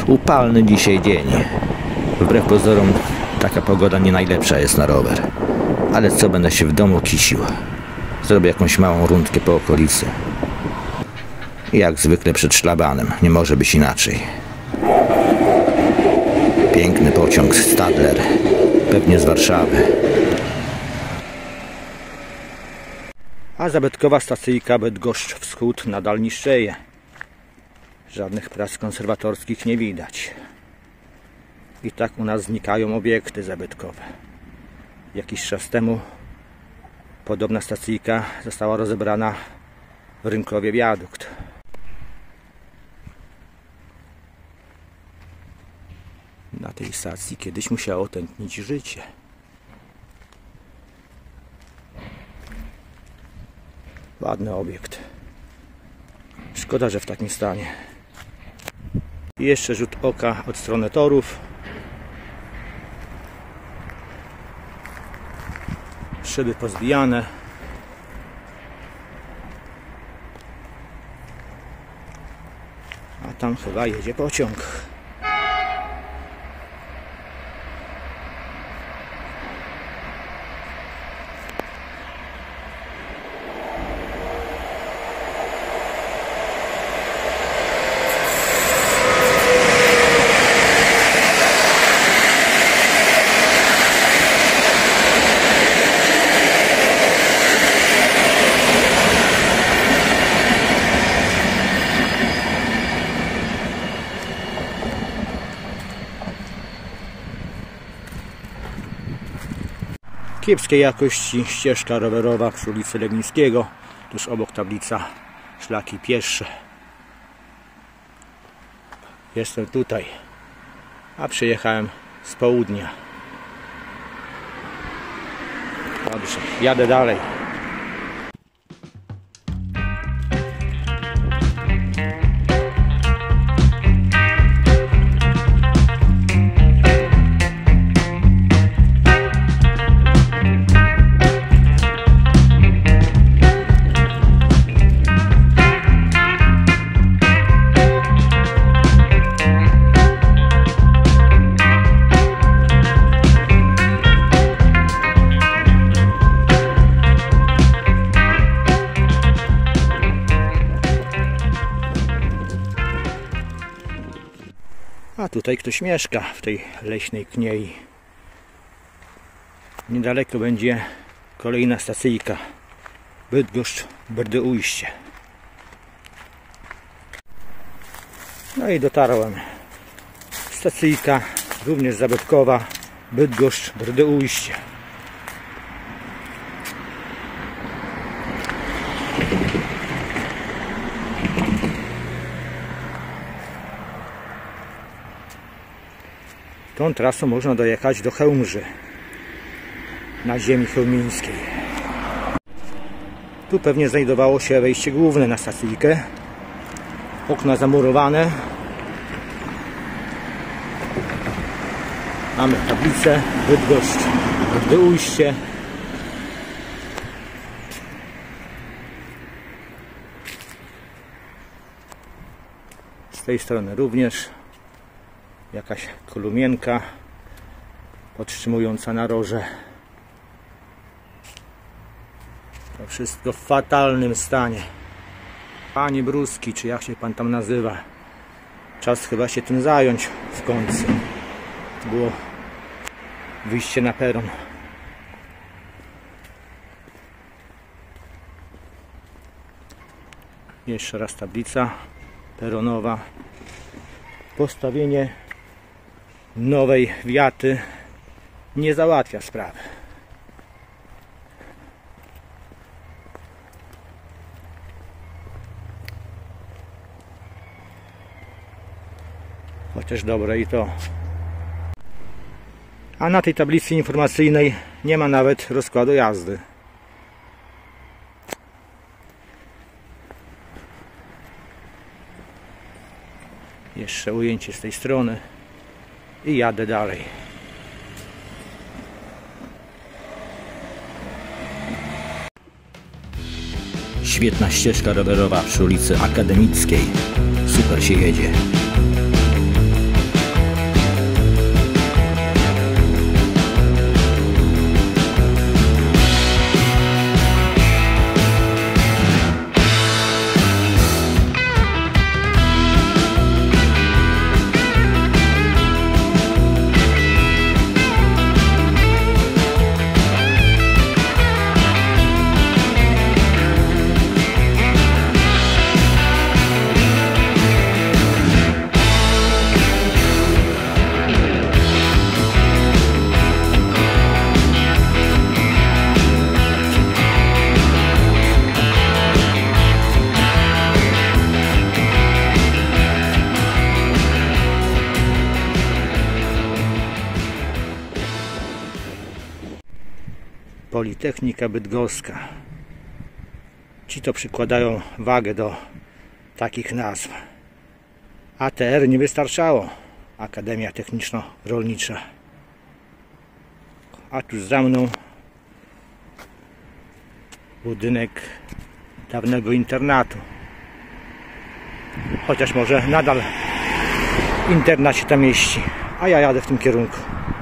Upalny dzisiaj dzień. Wbrew pozorom taka pogoda nie najlepsza jest na rower. Ale co, będę się w domu kisił. Zrobię jakąś małą rundkę po okolicy. Jak zwykle przed szlabanem. Nie może być inaczej. Piękny pociąg Stadler. Pewnie z Warszawy. A zabytkowa stacyjka Bydgoszcz Wschód nadal niszczeje. Żadnych prac konserwatorskich nie widać. I tak u nas znikają obiekty zabytkowe. Jakiś czas temu podobna stacyjka została rozebrana w Rynkowie Wiadukt. Na tej stacji kiedyś musiało tętnić życie. Ładny obiekt. Szkoda, że w takim stanie. I jeszcze rzut oka od strony torów. Szyby pozbijane. A tam chyba jedzie pociąg. Kiepskiej jakości ścieżka rowerowa przy ulicy Lewińskiego, tuż obok tablica szlaki pieszcze. Jestem tutaj, a przyjechałem z południa. Dobrze, jadę dalej. A tutaj ktoś mieszka w tej leśnej kniei. Niedaleko będzie kolejna stacyjka Bydgoszcz Brdy-Ujście. No i dotarłem. Stacyjka również zabytkowa Bydgoszcz Brdy-Ujście. Tą trasą można dojechać do Chełmży, na ziemi chełmińskiej. Tu pewnie znajdowało się wejście główne na stacyjkę. Okna zamurowane. Mamy tablicę Bydgoszcz Brdy-Ujście. Z tej strony również jakaś kolumienka podtrzymująca naroże. To wszystko w fatalnym stanie. Panie Bruski, czy jak się pan tam nazywa? Czas chyba się tym zająć w końcu. Było wyjście na peron. Jeszcze raz tablica peronowa. Postawienie nowej wiaty nie załatwia sprawy. Chociaż dobre i to. A na tej tablicy informacyjnej nie ma nawet rozkładu jazdy. Jeszcze ujęcie z tej strony i jadę dalej. Świetna ścieżka rowerowa przy ulicy Akademickiej. Super się jedzie. Politechnika Bydgoska. Ci to przykładają wagę do takich nazw. ATR nie wystarczało. Akademia Techniczno-Rolnicza. A tuż za mną budynek dawnego internatu. Chociaż może nadal internat się tam mieści. A ja jadę w tym kierunku.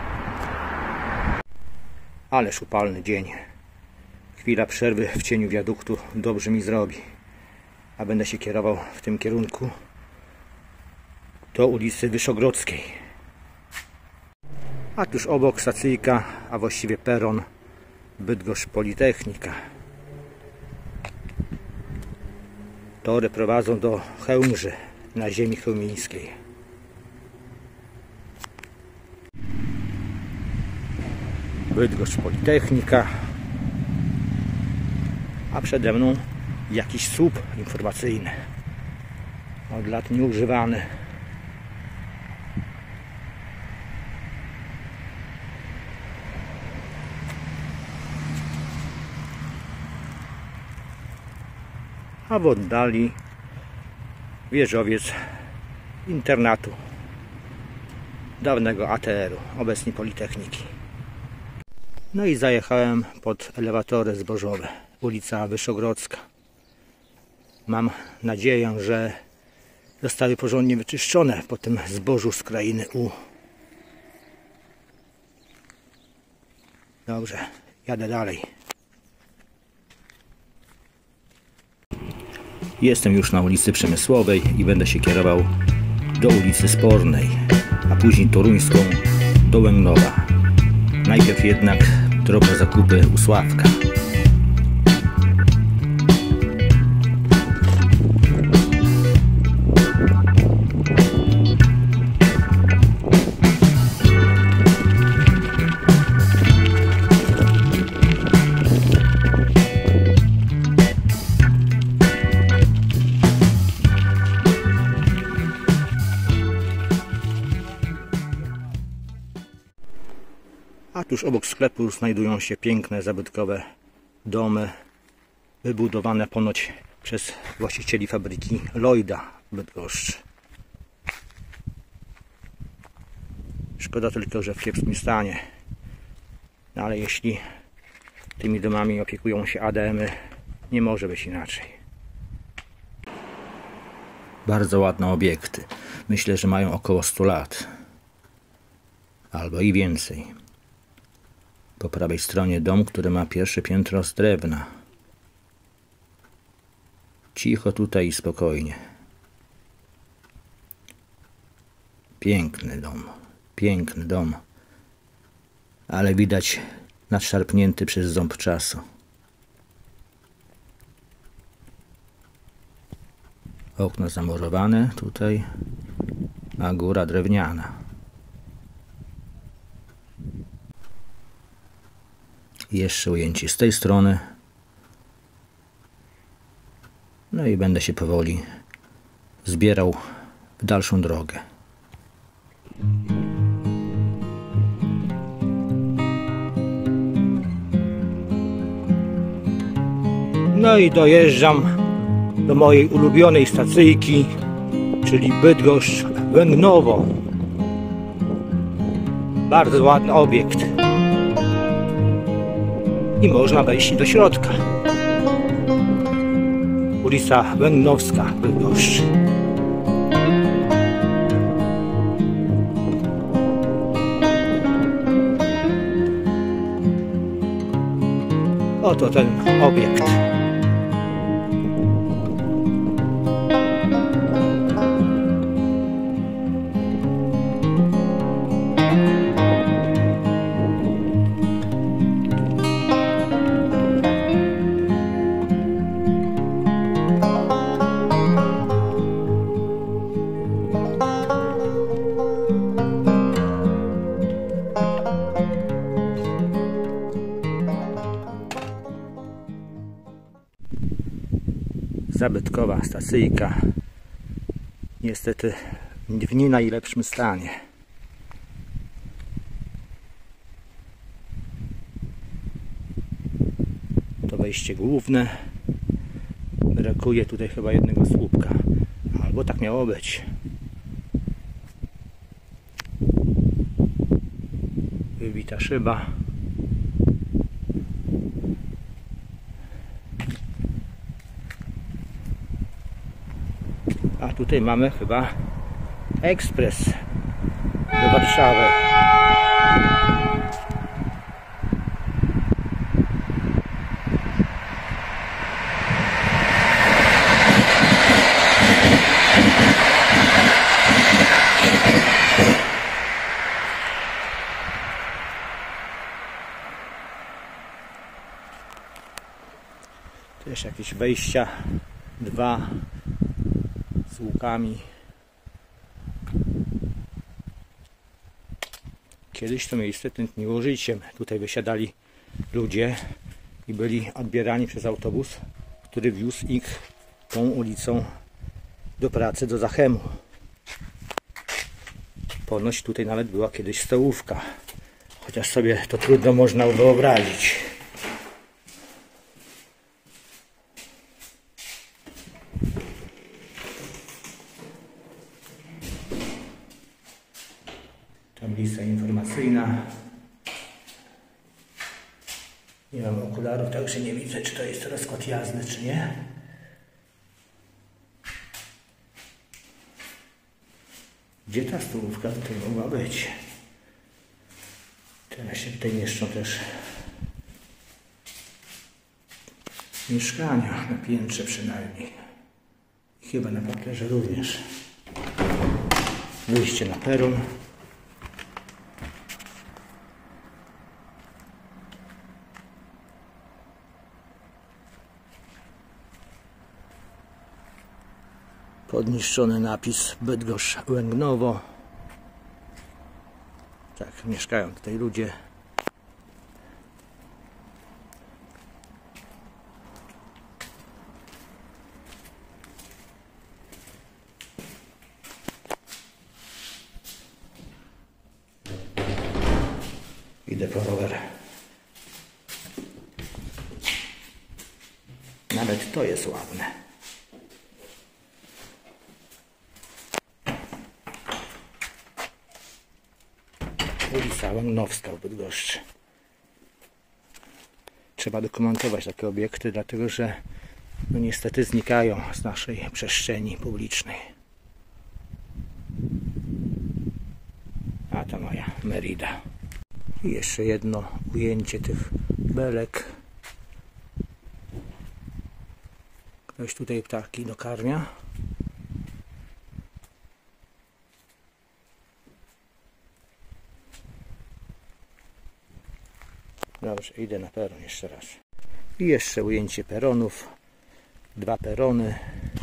Ależ upalny dzień. Chwila przerwy w cieniu wiaduktu dobrze mi zrobi. A będę się kierował w tym kierunku do ulicy Wyszogrodzkiej. A tuż obok stacyjka, a właściwie peron Bydgoszcz Politechnika. Tory prowadzą do Chełmży na ziemi chełmińskiej. Bydgoszcz Politechnika, a przede mną jakiś słup informacyjny, od lat nieużywany. A w oddali wieżowiec internatu dawnego ATR-u, obecnie Politechniki. No i zajechałem pod elewatory zbożowe, ulica Wyszogrodzka. Mam nadzieję, że zostały porządnie wyczyszczone po tym zbożu z krainy U. Dobrze, jadę dalej. Jestem już na ulicy Przemysłowej i będę się kierował do ulicy Spornej, a później toruńską do Łęgnowa. Najpierw jednak drobne zakupy u Sławka. A tuż obok sklepu znajdują się piękne, zabytkowe domy wybudowane ponoć przez właścicieli fabryki Lloyda w Bydgoszczy. Szkoda tylko, że w kiepskim stanie. No ale jeśli tymi domami opiekują się ADM-y, nie może być inaczej. Bardzo ładne obiekty. Myślę, że mają około 100 lat. Albo i więcej. Po prawej stronie dom, który ma pierwsze piętro z drewna. Cicho tutaj i spokojnie. Piękny dom, ale widać nadszarpnięty przez ząb czasu. Okno zamurowane tutaj, a góra drewniana. Jeszcze ujęcie z tej strony. No i będę się powoli zbierał w dalszą drogę. No i dojeżdżam do mojej ulubionej stacyjki, czyli Bydgoszcz Łęgnowo. Bardzo ładny obiekt. I można wejść do środka. Ulica Łęgnowska, Bydgoszcz. Oto ten obiekt. Zabytkowa stacyjka, niestety w nie najlepszym stanie. wejście główne. Brakuje tutaj chyba jednego słupka. Albo tak miało być. Wybita szyba. A tutaj mamy chyba ekspres do Warszawy. Też jakieś wejścia, dwa z łukami. Kiedyś to miejsce tętniło życiem. Tutaj wysiadali ludzie i byli odbierani przez autobus, który wiózł ich tą ulicą do pracy, do Zachemu. Ponoć tutaj nawet była kiedyś stołówka, chociaż sobie to trudno można wyobrazić. Tablica informacyjna. Nie mam okularów, także nie widzę, czy to jest rozkład jazdy, czy nie. Gdzie ta stołówka tutaj mogła być? Teraz się tutaj mieszczą też mieszkania, na piętrze przynajmniej. I chyba na parterze również. Wyjście na peron. Podniszczony napis Bydgoszcz Łęgnowo. Tak, mieszkają tutaj ludzie. Idę po rower. Nawet to jest ładne. Ulica Łęgnowska w Bydgoszczy. Trzeba dokumentować takie obiekty, dlatego że no niestety znikają z naszej przestrzeni publicznej. A to moja Merida. I jeszcze jedno ujęcie tych belek. Ktoś tutaj ptaki dokarmia. Dobrze, idę na peron jeszcze raz. I jeszcze ujęcie peronów. Dwa perony.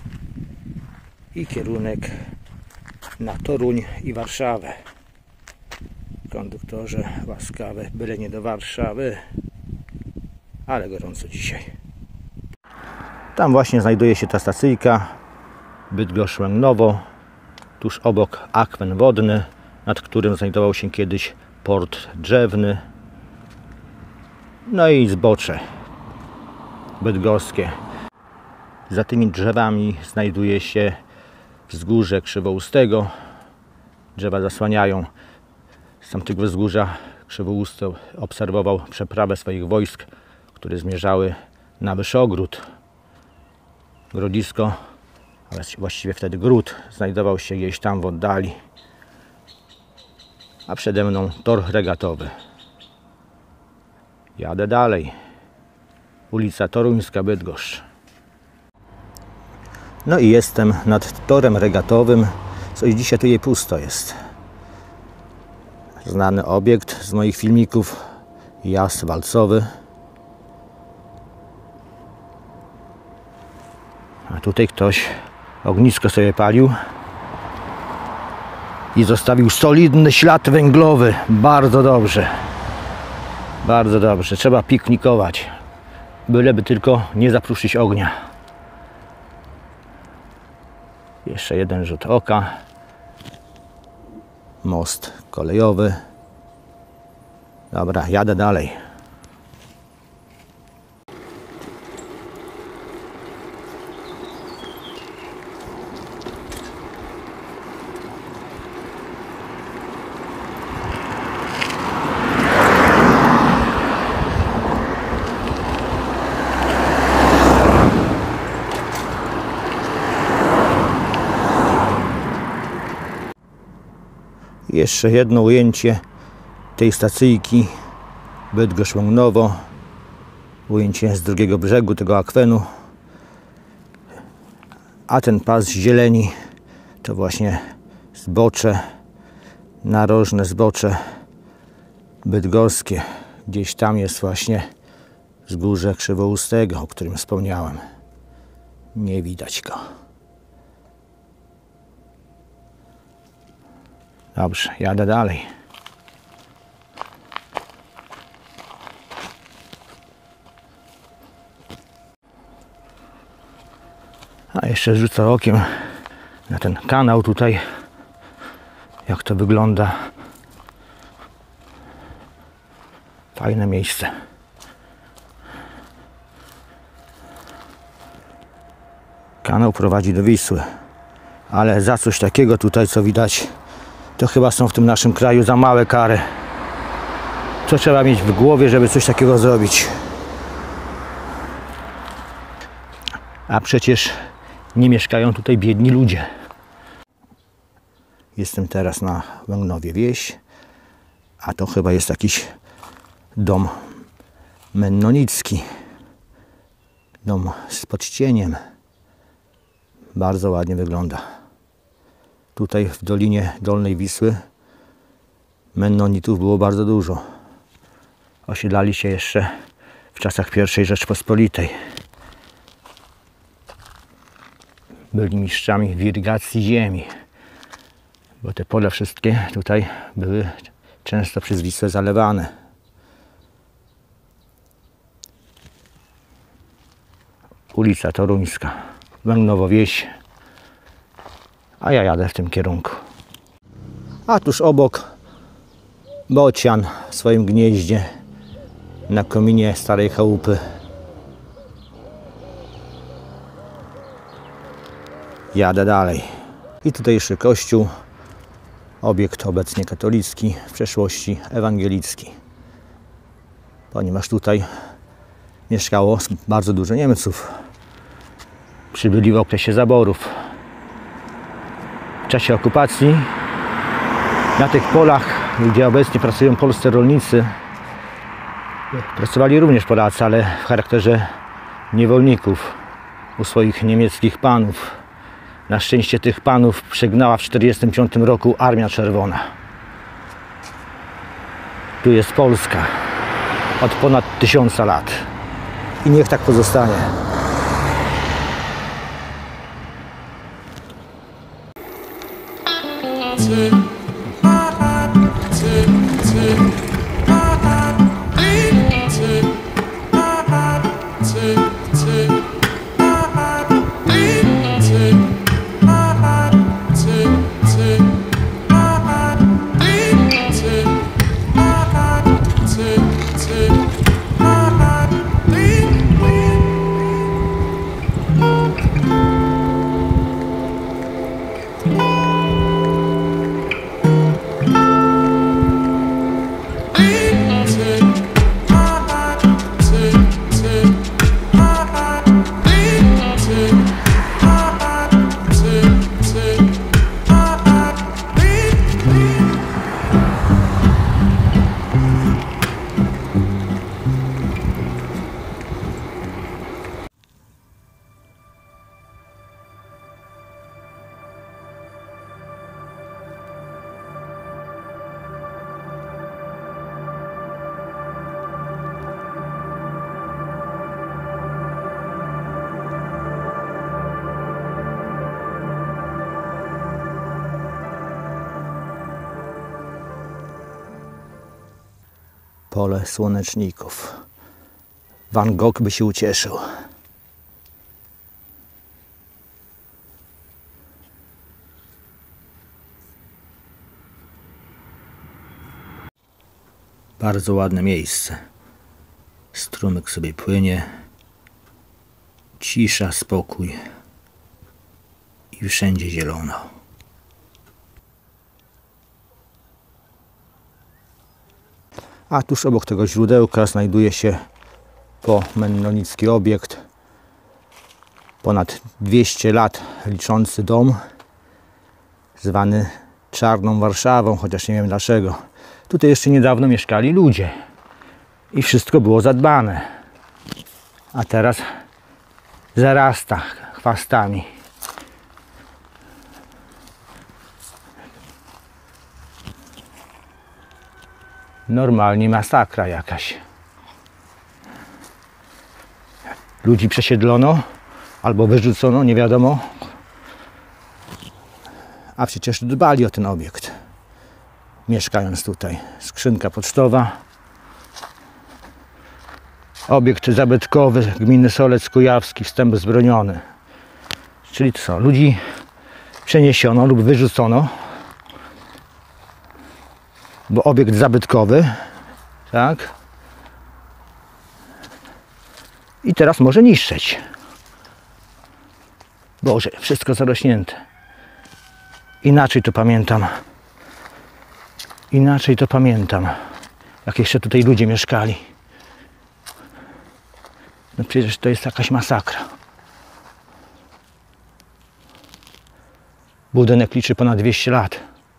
I kierunek na Toruń i Warszawę. Konduktorze łaskawe, byle nie do Warszawy. Ale gorąco dzisiaj. Tam właśnie znajduje się ta stacyjka Bydgoszcz Łęgnowo. Tuż obok akwen wodny, nad którym znajdował się kiedyś port drzewny. No i zbocze bydgoskie. Za tymi drzewami znajduje się wzgórze Krzywoustego. Drzewa zasłaniają. Z tamtego wzgórza Krzywousty obserwował przeprawę swoich wojsk, które zmierzały na Wyszogród. Grodzisko, a właściwie wtedy gród, znajdował się gdzieś tam w oddali. A przede mną tor regatowy. Jadę dalej. Ulica Toruńska, Bydgoszcz. No i jestem nad torem regatowym. Coś dzisiaj tutaj pusto jest. Znany obiekt z moich filmików. Jazd walcowy. A tutaj ktoś ognisko sobie palił. I zostawił solidny ślad węglowy. Bardzo dobrze. Bardzo dobrze. Trzeba piknikować. Byleby tylko nie zapruszyć ognia. Jeszcze jeden rzut oka. Most kolejowy. Dobra, jadę dalej. Jeszcze jedno ujęcie tej stacyjki Bydgoszcz-Łęgnowo. Ujęcie z drugiego brzegu tego akwenu. A ten pas zieleni to właśnie zbocze, narożne zbocze bydgoskie. Gdzieś tam jest właśnie wzgórze Krzywoustego, o którym wspomniałem. Nie widać go. Dobrze, jadę dalej. A jeszcze rzucę okiem na ten kanał tutaj, jak to wygląda. Fajne miejsce. Kanał prowadzi do Wisły, ale za coś takiego tutaj, co widać, to chyba są w tym naszym kraju za małe kary. Co trzeba mieć w głowie, żeby coś takiego zrobić? A przecież nie mieszkają tutaj biedni ludzie. Jestem teraz na Łęgnowie Wieś, a to chyba jest jakiś dom mennonicki. Dom z podcieniem. Bardzo ładnie wygląda. Tutaj w Dolinie Dolnej Wisły mennonitów było bardzo dużo. Osiedlali się jeszcze w czasach I Rzeczpospolitej. Byli mistrzami w irygacji ziemi, bo te pola wszystkie tutaj były często przez Wisłę zalewane. Ulica Toruńska, Łęgnowo Wieś, a ja jadę w tym kierunku. A tuż obok bocian w swoim gnieździe na kominie starej chałupy. Jadę dalej. I tutejszy kościół, obiekt obecnie katolicki, w przeszłości ewangelicki. Ponieważ tutaj mieszkało bardzo dużo Niemców. Przybyli w okresie zaborów. W czasie okupacji na tych polach, gdzie obecnie pracują polscy rolnicy, pracowali również Polacy, ale w charakterze niewolników u swoich niemieckich panów. Na szczęście tych panów przegnała w 1945 roku Armia Czerwona. Tu jest Polska od ponad 1000 lat. I niech tak pozostanie. Pole słoneczników. Van Gogh by się ucieszył. Bardzo ładne miejsce. Strumyk sobie płynie. Cisza, spokój. I wszędzie zielono. A tuż obok tego źródełka znajduje się pomennonicki obiekt. Ponad 200 lat liczący dom, zwany czarną Warszawą, chociaż nie wiem dlaczego. Tutaj jeszcze niedawno mieszkali ludzie i wszystko było zadbane, a teraz zarasta chwastami. Normalnie masakra jakaś. Ludzi przesiedlono albo wyrzucono, nie wiadomo. A przecież dbali o ten obiekt, mieszkając tutaj. Skrzynka pocztowa. Obiekt zabytkowy gminy Solec Kujawski, wstęp wzbroniony. Czyli co? Ludzi przeniesiono lub wyrzucono, bo obiekt zabytkowy, tak? I teraz może niszczyć. Boże, wszystko zarośnięte. Inaczej to pamiętam. Inaczej to pamiętam. Jak jeszcze tutaj ludzie mieszkali. No przecież to jest jakaś masakra. Budynek liczy ponad 200 lat.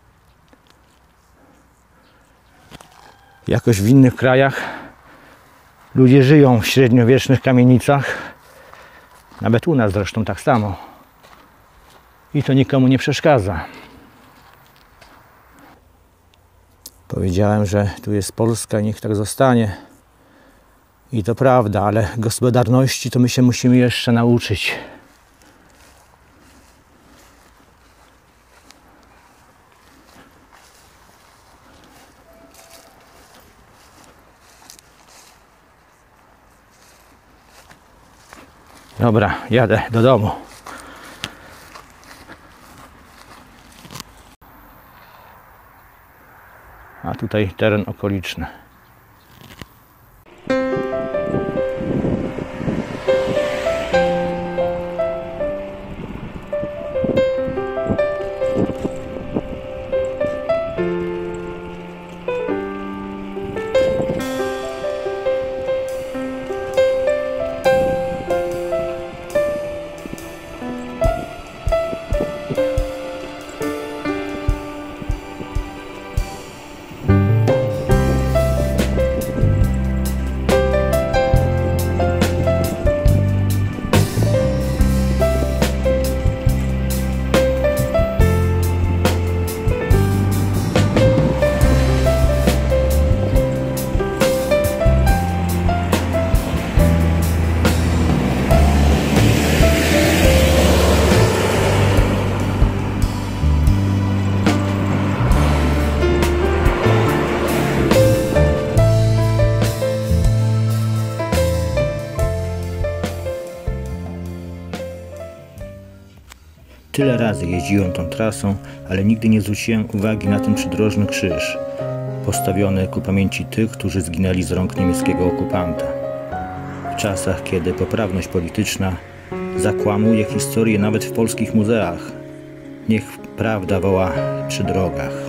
Jakoś w innych krajach ludzie żyją w średniowiecznych kamienicach. Nawet u nas zresztą tak samo. I to nikomu nie przeszkadza. Powiedziałem, że tu jest Polska i niech tak zostanie. I to prawda, ale gospodarności to my się musimy jeszcze nauczyć. Dobra, jadę do domu. A tutaj teren okoliczny. Tyle razy jeździłem tą trasą, ale nigdy nie zwróciłem uwagi na ten przydrożny krzyż, postawiony ku pamięci tych, którzy zginęli z rąk niemieckiego okupanta. W czasach, kiedy poprawność polityczna zakłamuje historię nawet w polskich muzeach, niech prawda woła przy drogach.